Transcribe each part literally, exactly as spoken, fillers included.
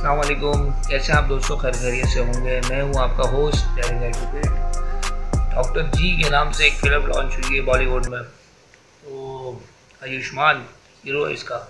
अस्सलाम वालेकुम, कैसे आप दोस्तों? खैर खैरियत से होंगे। मैं हूं आपका होस्ट डेरिंग एडवोकेट। डॉक्टर जी के नाम से एक फ़िल्म लॉन्च हुई है बॉलीवुड में, तो आयुष्मान हीरो है इसका,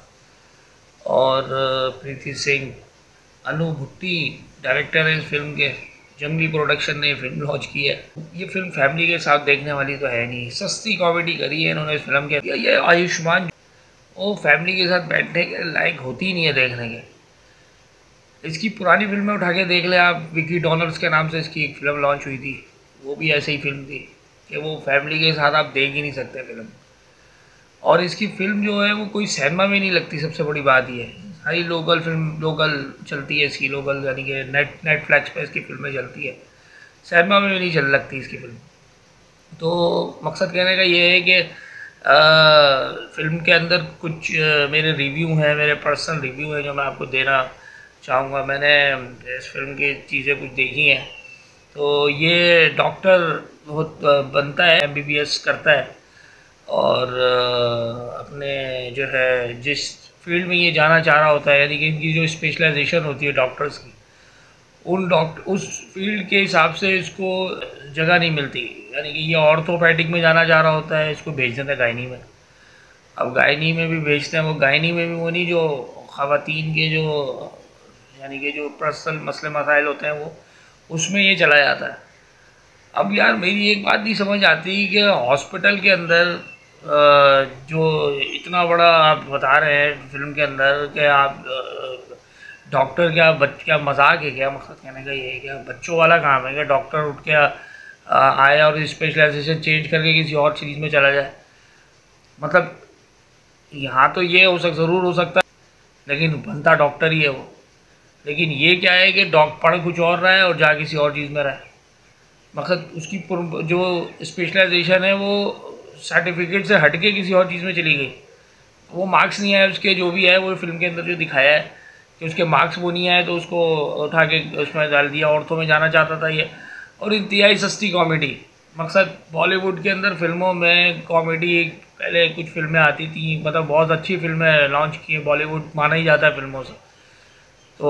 और प्रीति सिंह, अनु भुट्टी डायरेक्टर है इस फिल्म के। जंगली प्रोडक्शन ने फिल्म लॉन्च की है। ये फिल्म फैमिली के साथ देखने वाली तो है नहीं, सस्ती कॉमेडी करी है इन्होंने इस फिल्म के। ये आयुष्मान वो फैमिली के साथ बैठने के लायक होती ही नहीं है देखने के। इसकी पुरानी फिल्में उठा के देख ले आप, विकी डॉलर्स के नाम से इसकी एक फ़िल्म लॉन्च हुई थी, वो भी ऐसे ही फिल्म थी कि वो फैमिली के साथ आप देख ही नहीं सकते फिल्म। और इसकी फ़िल्म जो है वो कोई सिनेमा में नहीं लगती, सबसे बड़ी बात ये है। सारी लोकल फिल्म लोकल चलती है इसकी, लोकल यानी कि नेट नेटफ्लिक्स पे इसकी फिल्में चलती है, सिनेमा में भी नहीं चल लगती इसकी फिल्म। तो मकसद कहने का ये है कि फ़िल्म के अंदर कुछ आ, मेरे रिव्यू हैं, मेरे पर्सनल रिव्यू हैं जो मैं आपको देना चाहूँगा। मैंने इस फिल्म की चीज़ें कुछ देखी हैं। तो ये डॉक्टर बहुत बनता है, एमबीबीएस करता है, और अपने जो है जिस फील्ड में ये जाना चाह रहा होता है, यानी कि इनकी जो स्पेशलाइजेशन होती है डॉक्टर्स की, उन डॉक्टर उस फील्ड के हिसाब से इसको जगह नहीं मिलती। यानी कि ये ऑर्थोपैडिक में जाना चाह रहा होता है, इसको भेज देते हैं गायनी में। अब गायनी में भी भेजते हैं, वो गायनी में भी वो नहीं जो ख़वातीन के जो यानी कि जो पर्सनल मसले मसाइल होते हैं वो उसमें ये चला जाता है। अब यार मेरी एक बात नहीं समझ आती कि हॉस्पिटल के अंदर जो इतना बड़ा आप बता रहे हैं फिल्म के अंदर कि आप डॉक्टर क्या बच क्या मजाक है क्या? मकसद कहने का ये है क्या बच्चों वाला काम है क्या? डॉक्टर उठ के आए और स्पेशलाइजेशन चेंज करके किसी और चीज़ में चला जाए? मतलब यहाँ तो ये हो सक ज़रूर हो सकता है, लेकिन बनता डॉक्टर ही है वो। लेकिन ये क्या है कि डॉक्टर पढ़ कुछ और रहा है और जा किसी और चीज़ में रहा है। मकसद उसकी जो स्पेशलाइजेशन है वो सर्टिफिकेट से हट के किसी और चीज़ में चली गई। वो मार्क्स नहीं आए उसके, जो भी है वो फिल्म के अंदर जो दिखाया है कि उसके मार्क्स वो नहीं आए तो उसको उठा के उसमें डाल दिया, औरतों में जाना चाहता था ये। और इंतहाई सस्ती कॉमेडी। मकसद बॉलीवुड के अंदर फिल्मों में कॉमेडी पहले कुछ फिल्में आती थी, मतलब बहुत अच्छी फिल्में लॉन्च की है, बॉलीवुड माना ही जाता है फिल्मों से। तो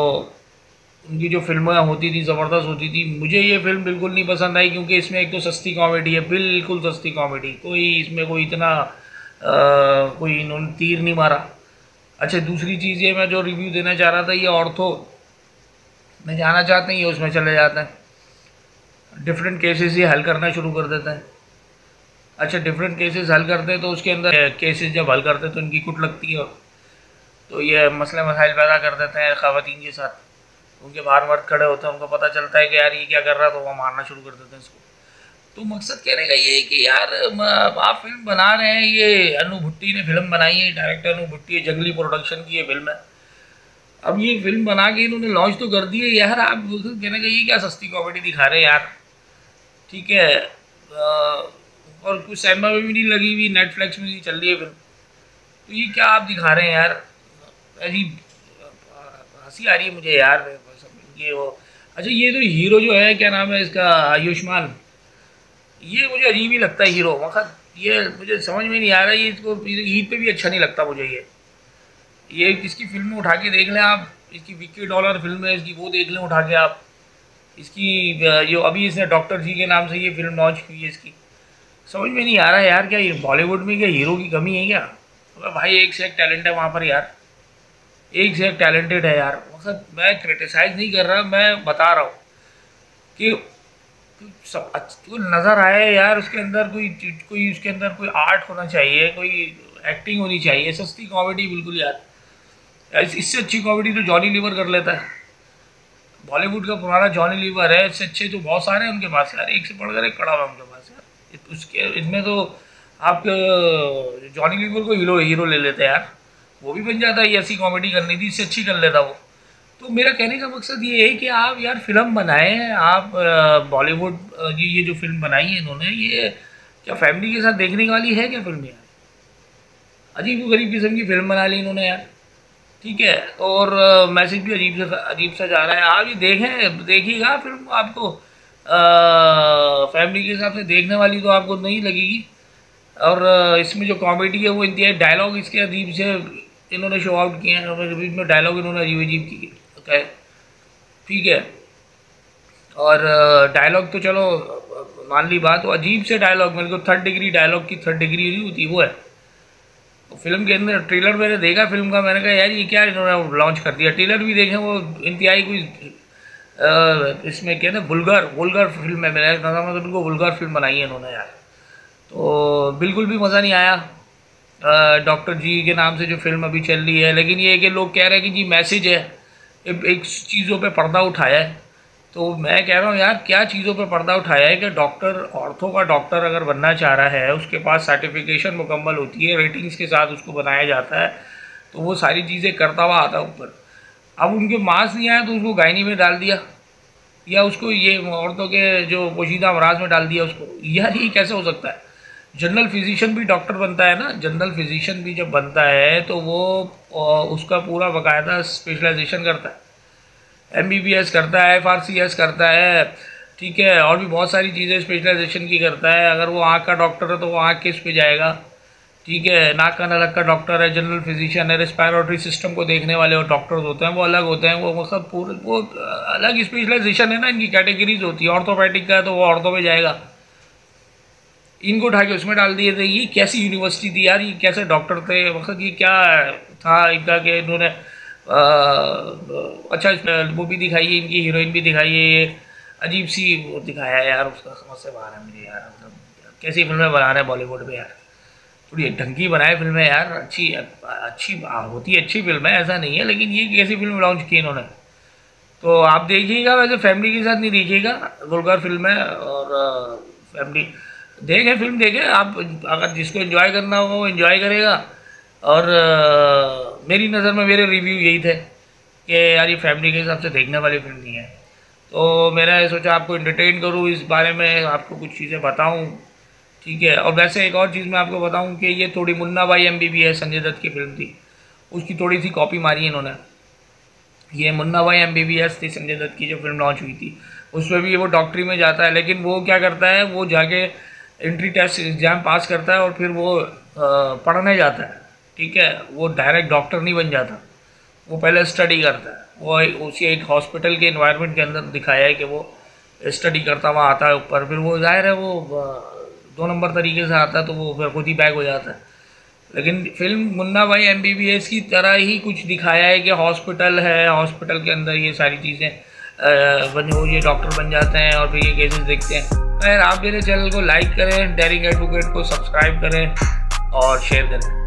उनकी जो फिल्में होती थी ज़बरदस्त होती थी। मुझे ये फिल्म बिल्कुल नहीं पसंद आई, क्योंकि इसमें एक तो सस्ती कॉमेडी है, बिल्कुल सस्ती कॉमेडी, कोई इसमें कोई इतना आ, कोई इन्होंने तीर नहीं मारा। अच्छा, दूसरी चीज़ ये मैं जो रिव्यू देना चाह रहा था, ये ऑर्थो में जाना चाहते हैं, ये उसमें चले जाते हैं, डिफरेंट केसेस ये हल करना शुरू कर देते हैं। अच्छा, डिफरेंट केसेस हल करते हैं तो उसके अंदर केसेस जब हल करते हैं तो इनकी कुट लगती है, तो ये मसले मसाइल पैदा कर देते हैं ख़वातीन के साथ। उनके बाहर मर्द खड़े होते हैं, उनको पता चलता है कि यार ये क्या कर रहा है, तो वो मारना शुरू कर देते हैं इसको। तो मकसद कहने का ये है कि यार आप फिल्म बना रहे हैं, ये अनु भुट्टी ने फिल्म बनाई है, डायरेक्टर अनु भुट्टी है, जंगली प्रोडक्शन की ये फिल्म है। अब ये फिल्म बना के इन्होंने लॉन्च तो कर दी है यार, आप कहने का ये क्या सस्ती कॉमेडी दिखा रहे हैं यार? ठीक है, और कुछ सिनेमा में भी नहीं लगी हुई, नेटफ्लिक्स में नहीं चल रही है फिल्म, तो ये क्या आप दिखा रहे हैं यार? अजीब हंसी आ रही है मुझे यार ये वो। अच्छा, ये तो हीरो जो है, क्या नाम है इसका, आयुष्मान, ये मुझे अजीब ही लगता है हीरो। वक्त ये मुझे समझ में नहीं आ रहा है, ये इसको ईद पे भी अच्छा नहीं लगता मुझे। ये ये इसकी फिल्में उठा के देख लें आप, इसकी विक्की डॉलर फिल्म है इसकी, वो देख लें उठा के आप। इसकी जो अभी इसने डॉक्टर जी के नाम से ये फिल्म लॉन्च की है, इसकी समझ में नहीं आ रहा है यार, क्या ये बॉलीवुड में क्या हीरो की कमी है क्या? अगर भाई एक से एक टैलेंट है वहाँ पर यार, एक से एक टैलेंटेड है यार। मकसद मैं क्रिटिसाइज़ नहीं कर रहा, मैं बता रहा हूँ कि सब अच्छा नज़र आए यार, उसके अंदर कोई कोई उसके अंदर कोई आर्ट होना चाहिए, कोई एक्टिंग होनी चाहिए। सस्ती कॉमेडी बिल्कुल यार, इससे अच्छी कॉमेडी तो जॉनी लीवर कर लेता है। बॉलीवुड का पुराना जॉनी लीवर है, इससे अच्छे तो बहुत सारे हैं उनके पास यार, एक से बढ़कर एक खड़ा हुआ उनके पास यार। उसके इसमें तो आप जॉनी लीवर को हीरो हीरो ले लेते हैं यार, वो भी बन जाता है। ये ऐसी कॉमेडी करनी थी, इससे अच्छी कर लेता वो। तो मेरा कहने का मकसद ये है कि आप यार फिल्म बनाएं, आप बॉलीवुड ये ये जो फिल्म बनाई है इन्होंने, ये क्या फैमिली के साथ देखने वाली है क्या फिल्म यार? अजीब गरीब किस्म की फिल्म बना ली इन्होंने यार, ठीक है। और मैसेज भी अजीब सा अजीब सा जा रहा है। आप ये देखें, देखिएगा फिल्म, आपको फैमिली के हिसाब से देखने वाली तो आपको नहीं लगेगी। और इसमें जो कॉमेडी है वो इंतहाई, डायलॉग इसके अजीब से इन्होंने शो आउट किए हैं, इसमें डायलॉग इन्होंने अजीब अजीब सकता है, ठीक है। और डायलॉग तो चलो मान ली बात, वो अजीब से डायलॉग, मेरे को थर्ड डिग्री डायलॉग की थर्ड डिग्री नहीं होती वो है। तो फिल्म के अंदर ट्रेलर मैंने देखा फिल्म का, मैंने कहा यार ये क्या इन्होंने लॉन्च कर दिया। ट्रेलर भी देखें, वो इंतहाई कोई इसमें क्या ना वुल्गर वुल्गर फिल्म है, मेरे नज़र में तो बिल्कुल वुल्गर फिल्म बनाई है इन्होंने यार। तो बिल्कुल भी मज़ा नहीं आया। डॉक्टर जी के नाम से जो फिल्म अभी चल रही है, लेकिन ये है कि लोग कह रहे हैं कि जी मैसेज है, एक चीज़ों पे पर्दा उठाया है। तो मैं कह रहा हूँ यार क्या चीज़ों पे पर्दा उठाया है कि डॉक्टर, ऑर्थो का डॉक्टर अगर बनना चाह रहा है, उसके पास सर्टिफिकेशन मुकम्मल होती है, रेटिंग्स के साथ उसको बनाया जाता है, तो वो सारी चीज़ें करता हुआ आता है ऊपर। अब उनके मार्क्स नहीं आया तो उसको गायनी में डाल दिया, या उसको ये औरतों के जो पोशीदा अमराज में डाल दिया उसको। यार ये कैसे हो सकता है? जनरल फिजिशियन भी डॉक्टर बनता है ना, जनरल फिजिशियन भी जब बनता है तो वो उसका पूरा बाकायदा स्पेशलाइजेशन करता है, एम बी बी एस करता है, एफ आर सी एस करता है, ठीक है, और भी बहुत सारी चीज़ें स्पेशलाइजेशन की करता है। अगर वो आँख का डॉक्टर है तो वो आँख किस पे जाएगा, ठीक है, नाक का नलक का डॉक्टर है, जनरल फिजिशियन है, रेस्पिरेटरी सिस्टम को देखने वाले वो डॉक्टर्स होते हैं, वो अलग होते हैं, वो मतलब पूरे वो अलग स्पेशलाइजेशन है ना, इनकी कैटेगरीज होती है। ऑर्थोपैडिक का है तो वो ऑर्थो पे जाएगा, इनको उठा के उसमें डाल दिए थे। ये कैसी यूनिवर्सिटी थी यार, ये कैसे डॉक्टर थे, मतलब ये क्या था इनका कि इन्होंने अच्छा वो भी दिखाई है, इनकी हीरोइन भी दिखाई है, ये अजीब सी वो दिखाया है यार, उसका समझ से बाहर है मुझे यार। मतलब कैसी फिल्में बना रहे हैं बॉलीवुड में यार, थोड़ी ढंग की बनाए फिल्में यार, अच्छी अच्छी होती है, अच्छी फिल्म है ऐसा नहीं है, लेकिन ये कैसी फिल्म लॉन्च की इन्होंने। तो आप देखिएगा, वैसे फैमिली के साथ नहीं देखिएगा, वल्गर फिल्म है, और फैमिली देखें फिल्म देखें आप, अगर जिसको एंजॉय करना हो वो एंजॉय करेगा। और आ, मेरी नज़र में मेरे रिव्यू यही थे कि यार ये फैमिली के हिसाब से देखने वाली फिल्म नहीं है। तो मैंने सोचा आपको एंटरटेन करूँ, इस बारे में आपको कुछ चीज़ें बताऊँ, ठीक है। और वैसे एक और चीज़ मैं आपको बताऊँ कि ये थोड़ी Munna Bhai M B B S Sanjay Dutt की फिल्म थी, उसकी थोड़ी सी कॉपी मारी इन्होंने। ये Munna Bhai M B B S थी संजय दत्त की जो फिल्म लॉन्च हुई थी, उसमें भी वो डॉक्टरी में जाता है, लेकिन वो क्या करता है, वो जाके एंट्री टेस्ट एग्ज़ाम पास करता है और फिर वो पढ़ने जाता है, ठीक है। वो डायरेक्ट डॉक्टर नहीं बन जाता, वो पहले स्टडी करता है। वो उसी एक हॉस्पिटल के एनवायरनमेंट के अंदर दिखाया है कि वो स्टडी करता हुआ आता है ऊपर, फिर वो जाहिर है वो दो नंबर तरीके से आता है तो वो फिर खुद ही बैक हो जाता है। लेकिन film Munna Bhai M B B S की तरह ही कुछ दिखाया है कि हॉस्पिटल है, हॉस्पिटल के अंदर ये सारी चीज़ें बन हो, ये डॉक्टर बन जाते हैं और फिर ये केसेस देखते हैं। खैर आप मेरे चैनल को लाइक करें, डेयरिंग एडवोकेट को सब्सक्राइब करें और शेयर करें।